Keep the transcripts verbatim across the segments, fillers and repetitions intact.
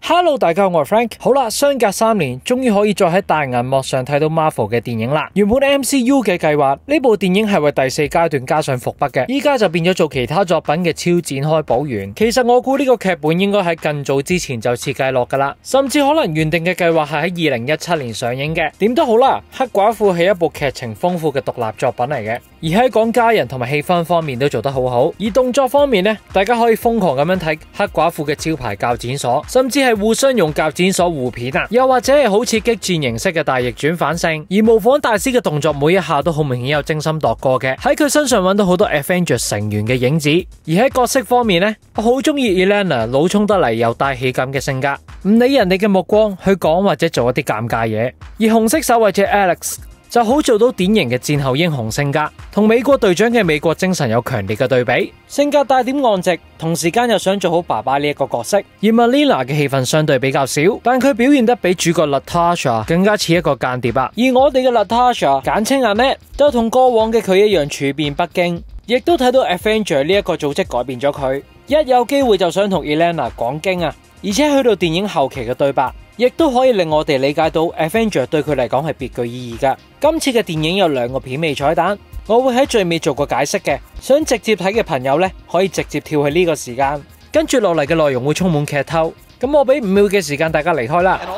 Hello， 大家好，我係 Frank。好啦，相隔三年，終於可以再喺大銀幕上睇到 Marvel 嘅電影啦。原本 M C U 嘅計劃，呢部電影係為第四階段加上伏筆嘅，依家就變咗做其他作品嘅超展開補完。其實我估呢個劇本應該喺更早之前就設計落噶啦，甚至可能原定嘅計劃係喺二零一七年上映嘅。點都好啦，黑寡婦係一部劇情豐富嘅獨立作品嚟嘅，而喺講家人同埋氣氛方面都做得好好。而動作方面呢，大家可以瘋狂咁樣睇黑寡婦嘅招牌鉸剪鎖，甚至係互相用鉸剪鎖互片啊，又或者係好似激戰形式嘅大逆轉反勝。而模仿大師嘅動作每一下都好明顯有精心度過嘅，喺佢身上揾到好多 Avengers 成員嘅影子。而喺角色方面呢，我好中意 Elena 老衝得嚟又帶喜感嘅性格，唔理人哋嘅目光去講或者做一啲尷尬嘢。而紅色守衛者 Alex 就好做到典型嘅戰後英雄性格，同美國隊長嘅美國精神有強烈嘅對比。性格帶點岸直，同時間又想做好爸爸呢一個角色。而 Melina 嘅戲份相對比較少，但佢表現得比主角 Natasha 更加似一個間諜啊。而我哋嘅 Natasha 簡稱 Annette 就同過往嘅佢一樣處變不驚，亦都睇到 Avenger 呢一個組織改變咗佢，一有機會就想同 Elena 講經啊。而且去到電影後期嘅對白，亦都可以令我哋理解到 Avenger 對佢嚟講係別具意義噶。今次嘅電影有兩個片尾彩蛋，我會喺最尾做個解釋嘅，想直接睇嘅朋友呢，可以直接跳去呢個時間。跟住落嚟嘅內容會充滿劇透，咁我俾五秒嘅時間大家離開啦。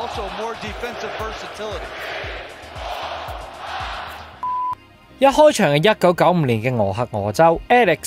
一開場係一九九五年嘅俄亥俄州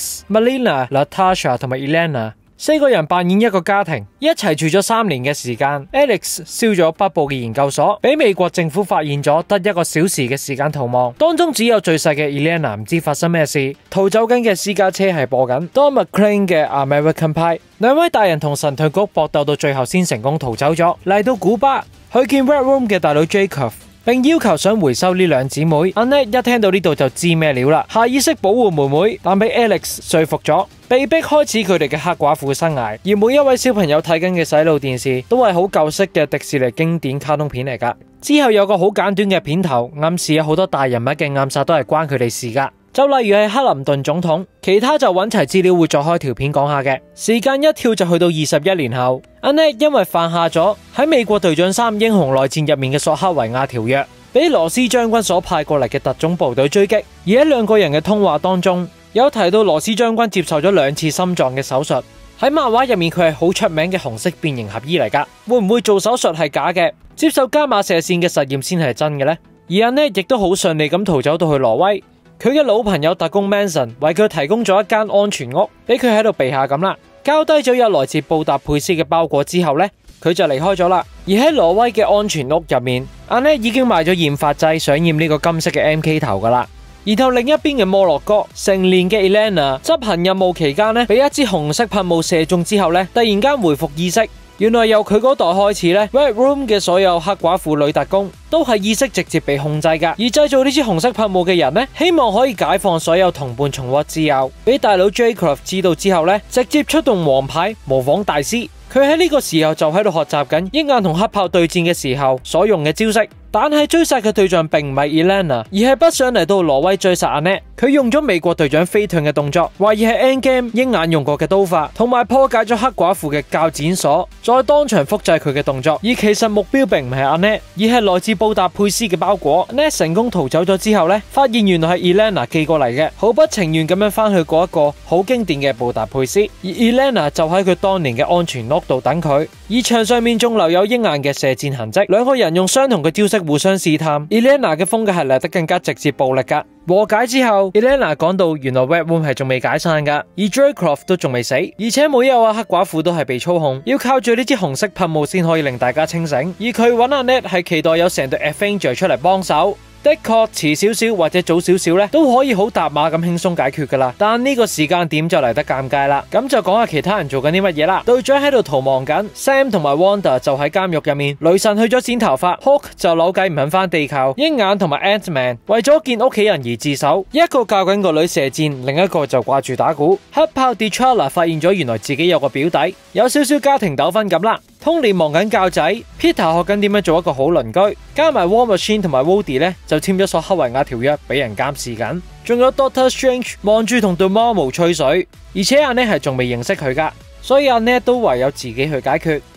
，Alex、Melina、Natasha 同埋 Elena。四個人扮演一個家庭，一齊住咗三年嘅時間。Alex 燒咗北部嘅研究所，俾美國政府發現咗，得一個小時嘅時間逃亡。當中只有最細嘅 Elena 唔知發生咩事。逃走緊嘅私家車係播緊 Don McLean 嘅 American Pie。兩位大人同神盾局搏鬥到最後先成功逃走咗，嚟到古巴去見 Red Room 嘅大佬 Jacob， 並要求想回收呢兩姊妹。Annette 一聽到呢度就知咩料啦，下意識保護妹妹，但俾 Alex 說服咗，被迫開始佢哋嘅黑寡婦生涯。而每一位小朋友睇緊嘅洗腦電視都係好舊式嘅迪士尼經典卡通片嚟噶。之後有個好簡短嘅片頭，暗示有好多大人物嘅暗殺都係關佢哋事噶。就例如係克林頓總統，其他就揾齊資料會再開條片講下嘅。時間一跳就去到二十一年後， Annette 因為犯下咗喺美國隊長三英雄內戰入面嘅索克維亞條約，俾羅斯將軍所派過嚟嘅特種部隊追擊。而喺兩個人嘅通話當中，有提到羅斯將軍接受咗兩次心臟嘅手術。喺漫畫入面佢係好出名嘅紅色變形俠醫嚟噶，會唔會做手術係假嘅？接受伽馬射線嘅實驗先係真嘅呢？而 Annette 亦都好順利咁逃走到去挪威。佢嘅老朋友特工 Manson 為佢提供咗一間安全屋，俾佢喺度避下咁啦。交低咗有來自布達佩斯嘅包裹之後呢，佢就離開咗啦。而喺挪威嘅安全屋入面， Annette 已經買咗染髮劑，想染呢個金色嘅 M K 頭噶啦。然後另一邊嘅摩洛哥，成年嘅 Elena 執行任務期間呢，俾一支紅色噴霧射中之後呢，突然間回復意識。原來由佢嗰代開始呢， Red Room 嘅所有黑寡婦女特工都係意識直接被控制噶。而製造呢支紅色噴霧嘅人呢，希望可以解放所有同伴重獲自由。俾大佬 Jacob 知道之後呢，直接出動王牌模仿大師。佢喺呢個時候就喺度學習緊鷹眼同黑豹對戰嘅時候所用嘅招式。但係追殺嘅對象並唔係 Elena， 而係北上嚟到挪威追殺 Annette。佢用咗美國隊長飛盾嘅動作，懷疑係 Endgame 鷹眼用過嘅刀法，同埋破解咗黑寡婦嘅鉸剪鎖，再當場複製佢嘅動作。而其實目標並唔係 Annette， 而係來自布達佩斯嘅包裹。Annette 成功逃走咗之後呢，發現原來係 Elena 寄過嚟嘅，好不情願咁樣翻去嗰一個好經典嘅布達佩斯。而 Elena 就喺佢當年嘅安全屋度等佢，而牆上面仲留有鷹眼嘅射箭痕跡。兩個人用相同嘅招式互相試探。Elena 嘅風格係嚟得更加直接暴力噶。和解之後 ，Elena 講到原來 Red Room 係仲未解散噶，而 Jacob 都仲未死，而且每一個黑寡婦都係被操控，要靠住呢支紅色噴霧先可以令大家清醒。而佢揾阿 Annette 係期待有成隊 Avenger 出嚟幫手。的確遲少少或者早少少咧，都可以好搭馬咁輕鬆解決噶啦。但呢個時間點就嚟得尷尬啦。咁就講下其他人做緊啲乜嘢啦。隊長喺度逃亡緊 ，Sam 同埋 Wanda 就喺監獄入面。雷神去咗剪頭髮 ，Hulk 就扭計唔肯翻地球。鷹眼同埋 Ant-Man 為咗見屋企人而自首，一個教緊個女射箭，另一個就掛住打鼓。黑豹 T'Challa 發現咗原來自己有個表弟，有少少家庭糾紛咁啦。Tony 忙緊教仔 ，Peter 學緊點樣做一個好鄰居，加埋 War Machine 同埋 Woody 咧就簽咗索克維亞條約，俾人監視緊。仲有 Doctor Strange 望住同 Dormammu 吹水，而且阿 Annette 係仲未認識佢噶，所以阿 Annette 都唯有自己去解決。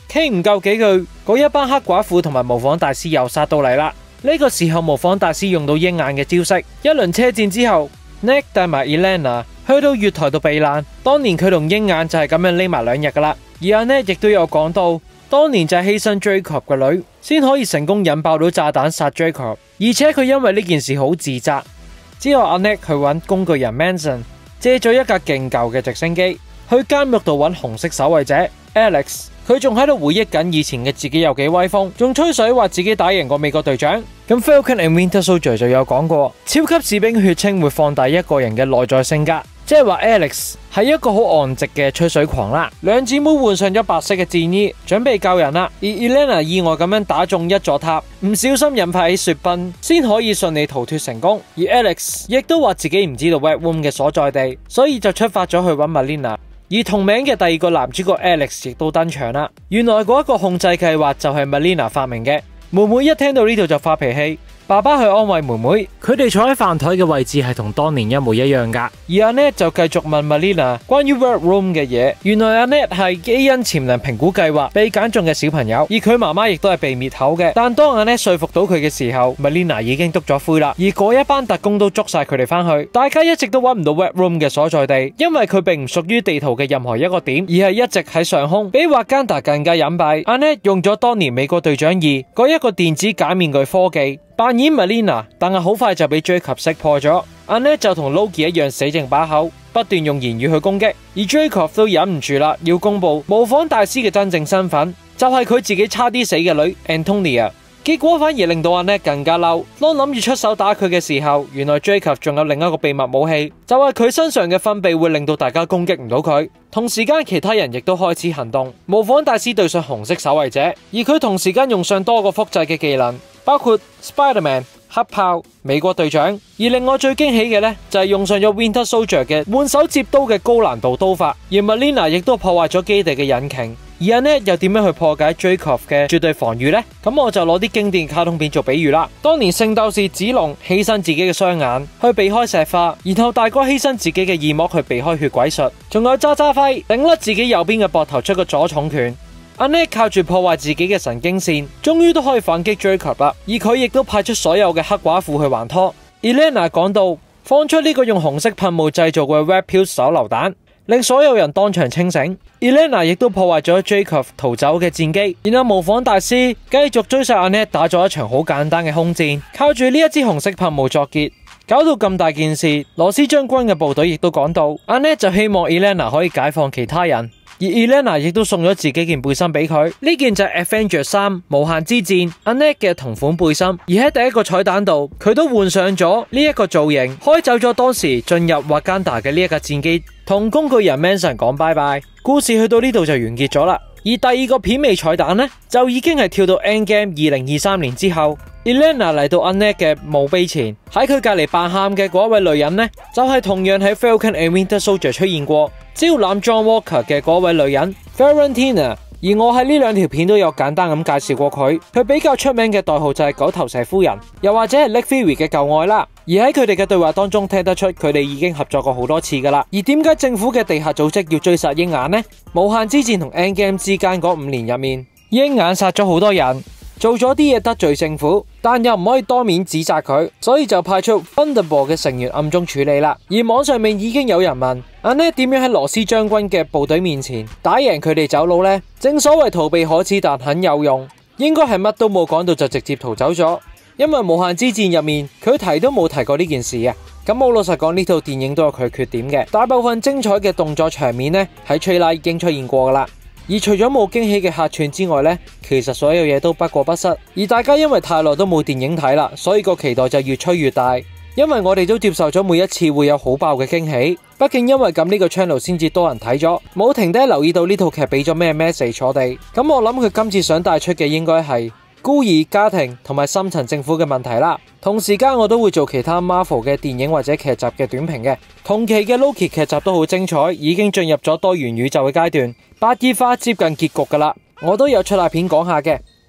傾唔夠幾句，嗰一班黑寡婦同埋模仿大師又殺到嚟啦。呢個時候模仿大師用到鷹眼嘅招式，一輪車戰之後 ，Nick 帶埋 Elena 去到月台度避難。當年佢同鷹眼就係咁樣匿埋兩日噶啦。而阿 Nick 亦都有講到，當年就係犧牲 Jacob 嘅女，先可以成功引爆到炸彈殺 Jacob， 而且佢因為呢件事好自責。之後阿 Nick 去揾工具人 Manson， 借咗一架勁舊嘅直升機去監獄度揾紅色守衛者 Alex。佢仲喺度回憶緊以前嘅自己有幾威風，仲吹水話自己打贏過美國隊長。咁 Falcon and Winter Soldier 就有講過，超級士兵血清會放大一個人嘅內在性格，即係話 Alex 係一個好昂直嘅吹水狂啦。兩姊妹換上咗白色嘅戰衣，準備救人啦。而 Elena 意外咁樣打中一座塔，唔小心引發起雪崩，先可以順利逃脫成功。而 Alex 亦都話自己唔知道 Red Room 嘅所在地，所以就出發咗去揾 Melina。而同名嘅第二個男主角 Alex 亦都登場啦。原來嗰一個控制計劃就係 Melina 發明嘅。妹妹一聽到呢度就發脾氣，爸爸去安慰妹妹。佢哋坐喺飯台嘅位置係同當年一模一樣噶。而阿 Ned 就繼續問 Melina 關於 Red Room 嘅嘢。原來阿 Ned 係基因潛能評估計劃被揀中嘅小朋友，而佢媽媽亦都係被滅口嘅。但當阿 Ned 說服到佢嘅時候 ，Melina 已經篤咗灰啦。而嗰一班特工都捉晒佢哋翻去，大家一直都揾唔到 Red Room 嘅所在地，因為佢並唔屬於地圖嘅任何一個點，而係一直喺上空，比瓦干達更加隱蔽。阿 Ned 用咗當年美國隊長二嗰一個電子假面具科技扮演 Melina， 但係好快就俾 Jacob 識破咗。阿 Ned 就同 Loki 一樣死剩把口，不斷用言語去攻擊，而 Jacob 都忍唔住啦，要公布模仿大師嘅真正身份，就係佢自己差啲死嘅女 Antonia。結果反而令到阿 Ned 更加嬲，當諗住出手打佢嘅時候，原來 Jacob 仲有另一個秘密武器，就係佢身上嘅分泌會令到大家攻擊唔到佢。同時間其他人亦都開始行動，模仿大師對上紅色守衛者，而佢同時間用上多個複製嘅技能，包括 Spider-Man、黑豹、美國隊長。而令我最驚喜嘅呢，就係用上咗 Winter Soldier 嘅換手接刀嘅高難度刀法，而 Melina 亦都破壞咗基地嘅引擎。而阿 Ned 又點樣去破解 Jacob 嘅絕對防禦呢？咁我就攞啲經典卡通片做比喻啦。當年聖鬥士子龍犧牲自己嘅雙眼去避開石化，然後大哥犧牲自己嘅耳膜去避開血鬼術，仲有渣渣輝頂甩自己右邊嘅膊頭出個左重拳。阿 Ned 靠住破壞自己嘅神經線，終於都可以反擊 Jacob 啦。而佢亦都派出所有嘅黑寡婦去還拖。Elena 講到放出呢個用紅色噴霧製造嘅 Red Pill 手榴彈，令所有人當場清醒。Elena 亦都破壞咗 Jacob 逃走嘅戰機，然後模仿大師繼續追殺阿 Ned， 打咗一場好簡單嘅空戰，靠住呢一支紅色噴霧作結，搞到咁大件事。羅斯將軍嘅部隊亦都趕到，阿 Ned 就希望 Elena 可以解放其他人，而 Elena 亦都送咗自己件背心俾佢，呢件就係 Avengers 三無限之戰阿 Ned 嘅同款背心。而喺第一個彩蛋度，佢都換上咗呢一個造型，開走咗當時進入瓦干達嘅呢一架戰機，同工具人 Manson 講拜拜。故事去到呢度就完結咗啦。而第二個片尾彩蛋呢，就已經係跳到 Endgame 二零二三年之後。Elena 嚟到阿 Ned 嘅墓碑前，喺佢隔籬扮喊嘅嗰位女人呢，就係、是、同樣喺 Falcon and Winter Soldier 出現過招攬 John Walker 嘅嗰位女人 Valentina。而我喺呢兩條片都有簡單咁介紹過佢，佢比較出名嘅代號就係九頭蛇夫人，又或者係 Nick Fury 嘅舊愛啦。而喺佢哋嘅對話當中聽得出，佢哋已經合作過好多次噶啦。而點解政府嘅地下組織要追殺鷹眼呢？無限之戰同 Endgame 之間嗰五年入面，鷹眼殺咗好多人，做咗啲嘢得罪政府，但又唔可以當面指責佢，所以就派出 Thunderbolt 嘅成員暗中處理啦。而網上面已經有人問阿 Ned 點樣喺羅斯將軍嘅部隊面前打贏佢哋走佬呢？正所謂逃避可恥但很有用，應該係乜都冇講到就直接逃走咗，因為無限之戰入面佢提都冇提過呢件事嘅。咁我老實講，呢套電影都有佢缺點嘅，大部分精彩嘅動作場面呢，喺 trailer 已經出現過噶啦。而除咗冇驚喜嘅客串之外呢，其實所有嘢都不過不失。而大家因為太耐都冇電影睇啦，所以個期待就越吹越大。因為我哋都接受咗每一次會有好爆嘅驚喜，畢竟因為咁呢個 channel 先至多人睇咗，冇停低留意到呢套劇俾咗咩 message 我哋。咁我諗佢今次想帶出嘅應該係孤兒家庭同埋深層政府嘅問題啦。同時間我都會做其他 Marvel 嘅電影或者劇集嘅短評嘅。同期嘅 Loki 劇集都好精彩，已經進入咗多元宇宙嘅階段，白熱化接近結局噶啦，我都有出下片講下嘅。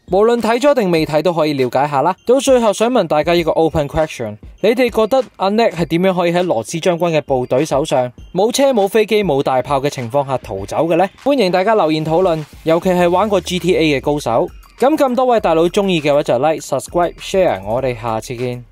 無論睇咗定未睇都可以了解下啦。到最後想問大家一個 open question， 你哋覺得阿 Ned 係點樣可以喺羅斯將軍嘅部隊手上冇車冇飛機冇大炮嘅情況下逃走嘅呢？歡迎大家留言討論，尤其係玩過 G T A 嘅高手。咁咁多位大佬中意嘅話就 like、subscribe、share， 我哋下次見。